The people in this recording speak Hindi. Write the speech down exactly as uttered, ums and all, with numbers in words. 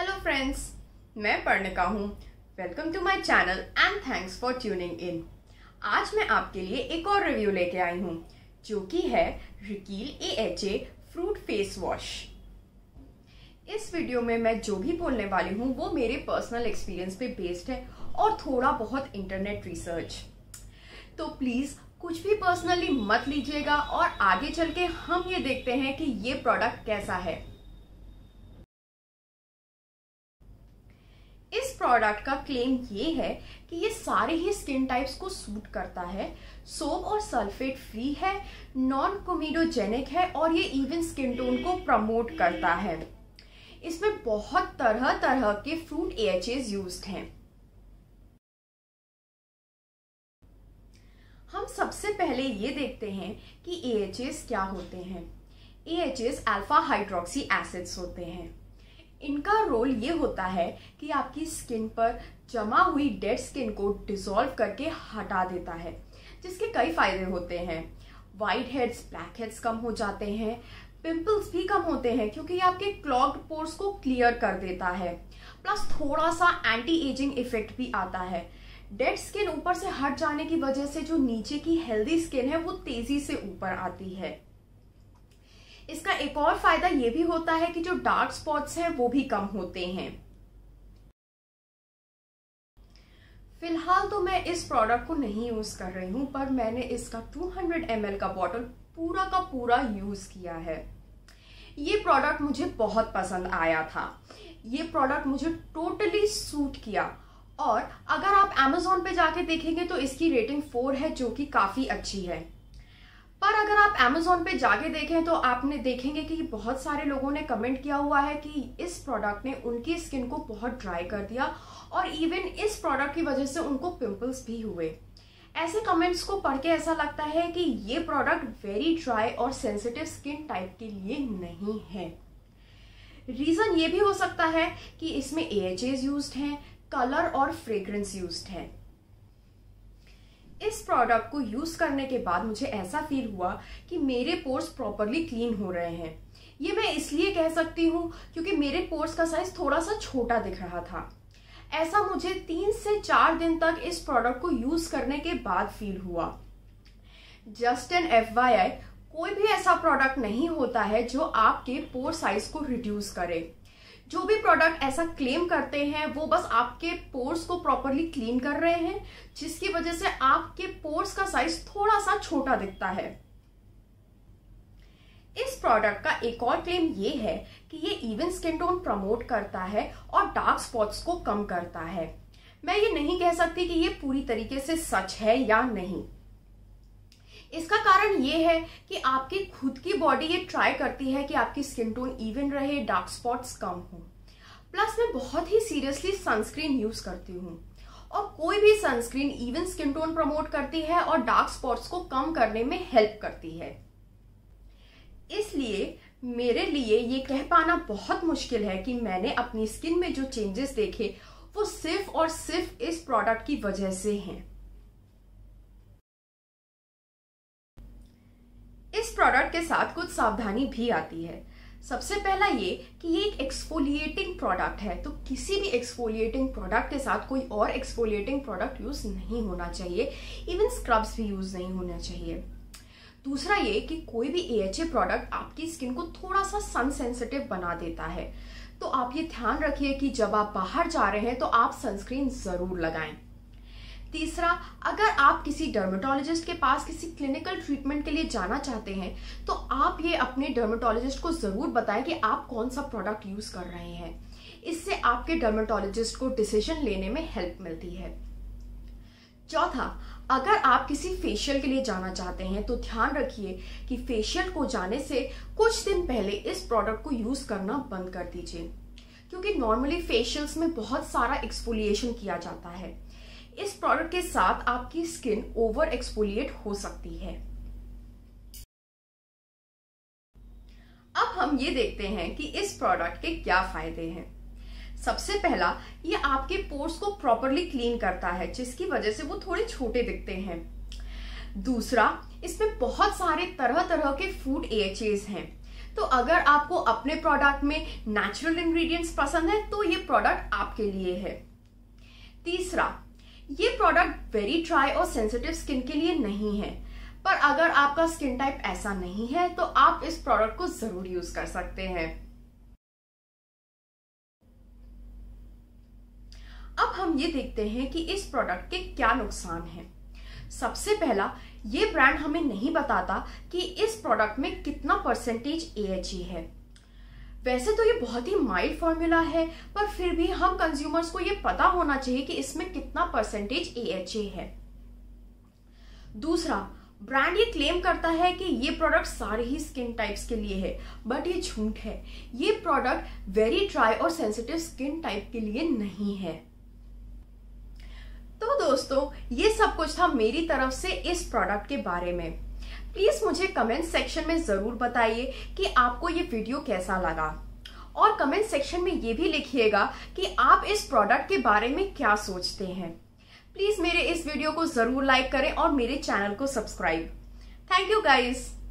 हेलो फ्रेंड्स, मैं पर्णिका हूँ। Welcome to my channel and thanks for tuning in. आज मैं आपके लिए एक और रिव्यू लेके आई हूँ जो कि है Re'equil A H A fruit face wash. इस वीडियो में मैं जो भी बोलने वाली हूँ वो मेरे पर्सनल एक्सपीरियंस पे बेस्ड है और थोड़ा बहुत इंटरनेट रिसर्च। तो प्लीज कुछ भी पर्सनली मत लीजिएगा और आगे चल के हम ये देखते हैं कि ये प्रोडक्ट कैसा है। इस प्रोडक्ट का क्लेम ये है कि ये सारे ही स्किन टाइप्स को सूट करता है, सोप और सल्फेट फ्री है, नॉन कोमिडोजेनिक है और ये इवन स्किन टोन को प्रमोट करता है। इसमें बहुत तरह तरह के fruit A H As used हैं। हम सबसे पहले ये देखते हैं कि ए एच एज क्या होते हैं। A H As alpha hydroxy acids होते हैं। इनका रोल ये होता है कि आपकी स्किन पर जमा हुई डेड स्किन को डिसॉल्व करके हटा देता है, जिसके कई फायदे होते हैं। वाइट हेड्स, ब्लैक हेड्स कम हो जाते हैं, पिंपल्स भी कम होते हैं क्योंकि ये आपके क्लॉग्ड पोर्स को क्लियर कर देता है। प्लस थोड़ा सा एंटी एजिंग इफेक्ट भी आता है। डेड स्किन ऊपर से हट जाने की वजह से जो नीचे की हेल्दी स्किन है वो तेजी से ऊपर आती है। इसका एक और फायदा ये भी होता है कि जो डार्क स्पॉट्स हैं वो भी कम होते हैं। फिलहाल तो मैं इस प्रोडक्ट को नहीं यूज कर रही हूं, पर मैंने इसका दो सौ एम एल का बॉटल पूरा का पूरा यूज किया है। ये प्रोडक्ट मुझे बहुत पसंद आया था। ये प्रोडक्ट मुझे टोटली सूट किया और अगर आप Amazon पे जाके देखेंगे तो इसकी रेटिंग फोर है, जो कि काफी अच्छी है। पर अगर आप Amazon पे जाके देखें तो आपने देखेंगे कि बहुत सारे लोगों ने कमेंट किया हुआ है कि इस प्रोडक्ट ने उनकी स्किन को बहुत ड्राई कर दिया और इवन इस प्रोडक्ट की वजह से उनको पिंपल्स भी हुए। ऐसे कमेंट्स को पढ़ के ऐसा लगता है कि ये प्रोडक्ट वेरी ड्राई और सेंसिटिव स्किन टाइप के लिए नहीं है। रीजन ये भी हो सकता है कि इसमें ए एच एज यूज्ड हैं, कलर और फ्रेग्रेंस यूज्ड है। इस प्रोडक्ट को यूज करने के बाद मुझे ऐसा फील हुआ कि मेरे पोर्स प्रॉपरली क्लीन हो रहे हैं। ये मैं इसलिए कह सकती हूँ क्योंकि मेरे पोर्स का साइज थोड़ा सा छोटा दिख रहा था। ऐसा मुझे तीन से चार दिन तक इस प्रोडक्ट को यूज करने के बाद फील हुआ। Just an F Y I, कोई भी ऐसा प्रोडक्ट नहीं होता है जो आपके पोर साइज को रिड्यूस करे। जो भी प्रोडक्ट ऐसा क्लेम करते हैं वो बस आपके पोर्स को प्रॉपरली क्लीन कर रहे हैं, जिसकी वजह से आपके पोर्स का साइज थोड़ा सा छोटा दिखता है। इस प्रोडक्ट का एक और क्लेम ये है कि ये इवन स्किन टोन प्रमोट करता है और डार्क स्पॉट्स को कम करता है। मैं ये नहीं कह सकती कि ये पूरी तरीके से सच है या नहीं। इसका कारण ये है कि आपकी खुद की बॉडी ये ट्राई करती है कि आपकी स्किन टोन इवन रहे, डार्क स्पॉट्स कम हो। प्लस मैं बहुत ही सीरियसली सनस्क्रीन यूज करती हूँ और कोई भी sunscreen even skin tone promote करती है और डार्क स्पॉट्स को कम करने में हेल्प करती है। इसलिए मेरे लिए ये कह पाना बहुत मुश्किल है कि मैंने अपनी स्किन में जो चेंजेस देखे वो सिर्फ और सिर्फ इस प्रोडक्ट की वजह से हैं। इस प्रोडक्ट के साथ कुछ सावधानी भी आती है। सबसे पहला ये कि ये एक एक्सफोलिएटिंग प्रोडक्ट है, तो किसी भी एक्सफोलिएटिंग प्रोडक्ट के साथ कोई और एक्सफोलिएटिंग प्रोडक्ट यूज नहीं होना चाहिए। इवन स्क्रब्स भी यूज नहीं होना चाहिए। दूसरा ये कि कोई भी ए एच ए प्रोडक्ट आपकी स्किन को थोड़ा सा सन सेंसिटिव बना देता है, तो आप ये ध्यान रखिए कि जब आप बाहर जा रहे हैं तो आप सनस्क्रीन जरूर लगाएं। तीसरा, अगर आप किसी डर्मेटोलॉजिस्ट के पास किसी क्लिनिकल ट्रीटमेंट के लिए जाना चाहते हैं तो आप ये अपने डर्मेटोलॉजिस्ट को जरूर बताएं कि आप कौन सा प्रोडक्ट यूज कर रहे हैं। इससे आपके डर्मेटोलॉजिस्ट को डिसीजन लेने में हेल्प मिलती है। चौथा, अगर आप किसी फेशियल के लिए जाना चाहते हैं तो ध्यान रखिए कि फेशियल को जाने से कुछ दिन पहले इस प्रोडक्ट को यूज करना बंद कर दीजिए, क्योंकि नॉर्मली फेशियल्स में बहुत सारा एक्सफोलिएशन किया जाता है। इस प्रोडक्ट के साथ आपकी स्किन ओवर एक्सफोलिएट हो सकती है। अब हम ये देखते हैं कि इस प्रोडक्ट के क्या फायदे हैं। सबसे पहला, ये आपके पोर्स को प्रॉपरली क्लीन करता है, जिसकी वजह से वो थोड़े छोटे दिखते हैं। दूसरा, इसमें बहुत सारे तरह तरह के फूड ए एच एज हैं तो अगर आपको अपने प्रोडक्ट में नेचुरल इंग्रेडिएंट्स पसंद है तो ये प्रोडक्ट आपके लिए है। तीसरा, ये प्रोडक्ट वेरी ड्राई और सेंसिटिव स्किन के लिए नहीं है, पर अगर आपका स्किन टाइप ऐसा नहीं है तो आप इस प्रोडक्ट को जरूर यूज कर सकते हैं। अब हम ये देखते हैं कि इस प्रोडक्ट के क्या नुकसान हैं। सबसे पहला, ये ब्रांड हमें नहीं बताता कि इस प्रोडक्ट में कितना परसेंटेज ए एच ई है। वैसे तो ये बहुत ही माइल्ड फॉर्मूला है, पर फिर भी हम कंज्यूमर्स को ये पता होना चाहिए कि इसमें कितना परसेंटेज ए एच ई है। दूसरा, ब्रांड ये क्लेम करता है कि ये प्रोडक्ट सारे ही स्किन टाइप्स के लिए है, बट ये झूठ है। ये प्रोडक्ट वेरी ड्राई और सेंसिटिव स्किन टाइप के लिए नहीं है। तो दोस्तों, ये सब कुछ था मेरी तरफ से इस प्रोडक्ट के बारे में। प्लीज मुझे कमेंट सेक्शन में जरूर बताइए कि आपको ये वीडियो कैसा लगा, और कमेंट सेक्शन में ये भी लिखिएगा कि आप इस प्रोडक्ट के बारे में क्या सोचते हैं। प्लीज मेरे इस वीडियो को जरूर लाइक करें और मेरे चैनल को सब्सक्राइब। Thank you guys.